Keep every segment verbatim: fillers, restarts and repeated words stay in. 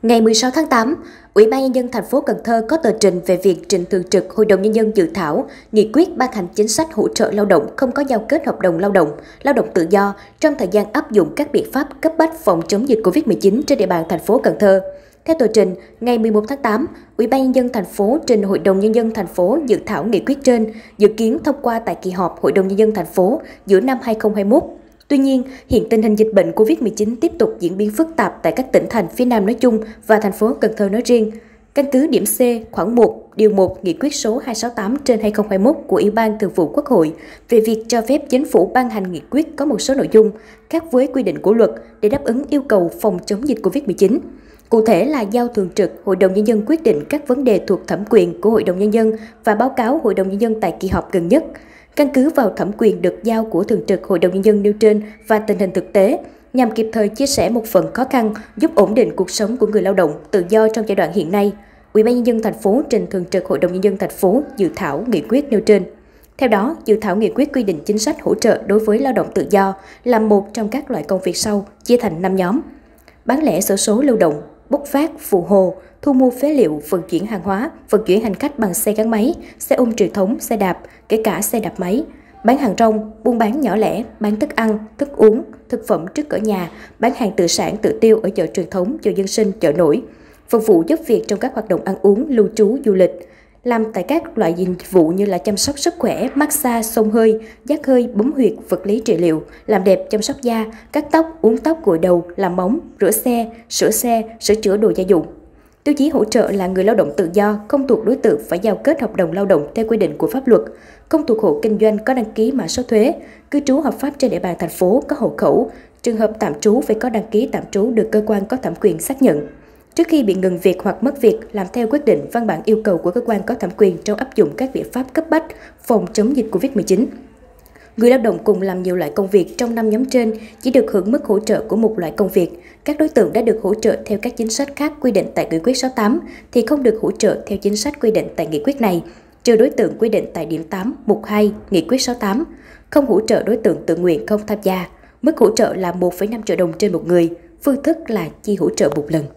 Ngày mười sáu tháng tám, Ủy ban Nhân dân thành phố Cần Thơ có tờ trình về việc trình Thường trực Hội đồng Nhân dân dự thảo nghị quyết ban hành chính sách hỗ trợ lao động không có giao kết hợp đồng lao động, lao động tự do trong thời gian áp dụng các biện pháp cấp bách phòng chống dịch Covid mười chín trên địa bàn thành phố Cần Thơ. Theo tờ trình, ngày mười một tháng tám, Ủy ban Nhân dân thành phố trình Hội đồng Nhân dân thành phố dự thảo nghị quyết trên, dự kiến thông qua tại kỳ họp Hội đồng Nhân dân thành phố giữa năm hai nghìn không trăm hai mươi mốt. Tuy nhiên, hiện tình hình dịch bệnh Covid mười chín tiếp tục diễn biến phức tạp tại các tỉnh thành phía Nam nói chung và thành phố Cần Thơ nói riêng. Căn cứ điểm C khoản một, điều một nghị quyết số hai trăm sáu mươi tám trên hai nghìn không trăm hai mươi mốt của Ủy ban Thường vụ Quốc hội về việc cho phép chính phủ ban hành nghị quyết có một số nội dung khác với quy định của luật để đáp ứng yêu cầu phòng chống dịch Covid mười chín. Cụ thể là giao Thường trực Hội đồng Nhân dân quyết định các vấn đề thuộc thẩm quyền của Hội đồng Nhân dân và báo cáo Hội đồng Nhân dân tại kỳ họp gần nhất. Căn cứ vào thẩm quyền được giao của Thường trực Hội đồng Nhân dân nêu trên và tình hình thực tế, nhằm kịp thời chia sẻ một phần khó khăn, giúp ổn định cuộc sống của người lao động tự do trong giai đoạn hiện nay, Ủy ban Nhân dân thành phố trình Thường trực Hội đồng Nhân dân thành phố dự thảo nghị quyết nêu trên. Theo đó, dự thảo nghị quyết quy định chính sách hỗ trợ đối với lao động tự do là một trong các loại công việc sau, chia thành năm nhóm: bán lẻ xổ số lưu động, bốc vác, phụ hồ, thu mua phế liệu, vận chuyển hàng hóa, vận chuyển hành khách bằng xe gắn máy, xe ôm truyền thống, xe đạp, kể cả xe đạp máy, bán hàng rong, buôn bán nhỏ lẻ, bán thức ăn, thức uống, thực phẩm trước cửa nhà, bán hàng tự sản tự tiêu ở chợ truyền thống, chợ dân sinh, chợ nổi, phục vụ giúp việc trong các hoạt động ăn uống, lưu trú, du lịch, làm tại các loại dịch vụ như là chăm sóc sức khỏe, massage, xông hơi, giác hơi, bấm huyệt, vật lý trị liệu, làm đẹp, chăm sóc da, cắt tóc, uốn tóc, gội đầu, làm móng, rửa xe, sửa xe, sửa chữa đồ gia dụng. Tiêu chí hỗ trợ là người lao động tự do, không thuộc đối tượng phải giao kết hợp đồng lao động theo quy định của pháp luật, không thuộc hộ kinh doanh có đăng ký mã số thuế, cư trú hợp pháp trên địa bàn thành phố có hộ khẩu, trường hợp tạm trú phải có đăng ký tạm trú được cơ quan có thẩm quyền xác nhận. Trước khi bị ngừng việc hoặc mất việc, làm theo quyết định văn bản yêu cầu của cơ quan có thẩm quyền trong áp dụng các biện pháp cấp bách phòng chống dịch Covid mười chín. Người lao động cùng làm nhiều loại công việc trong năm nhóm trên chỉ được hưởng mức hỗ trợ của một loại công việc. Các đối tượng đã được hỗ trợ theo các chính sách khác quy định tại nghị quyết sáu mươi tám thì không được hỗ trợ theo chính sách quy định tại nghị quyết này, trừ đối tượng quy định tại điểm tám, mục hai, nghị quyết sáu mươi tám. Không hỗ trợ đối tượng tự nguyện không tham gia. Mức hỗ trợ là một phẩy năm triệu đồng trên một người. Phương thức là chi hỗ trợ một lần.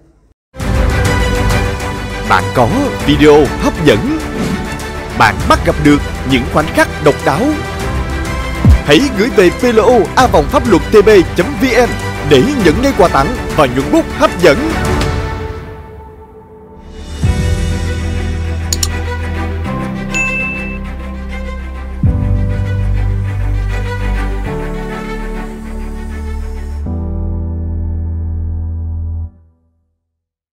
Bạn có video hấp dẫn. Bạn bắt gặp được những khoảnh khắc độc đáo. Hãy gửi về pê lờ o a vòng pháp luật t b chấm v n để nhận ngay quà tặng và nhuận bút hấp dẫn.